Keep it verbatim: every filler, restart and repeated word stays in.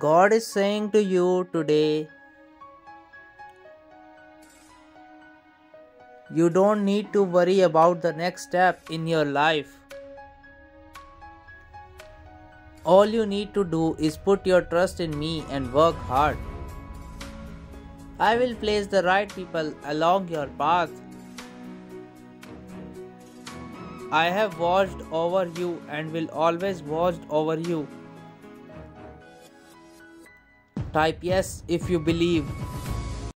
God is saying to you today, you don't need to worry about the next step in your life. All you need to do is put your trust in me and work hard. I will place the right people along your path. I have watched over you and will always watch over you. Type yes if you believe.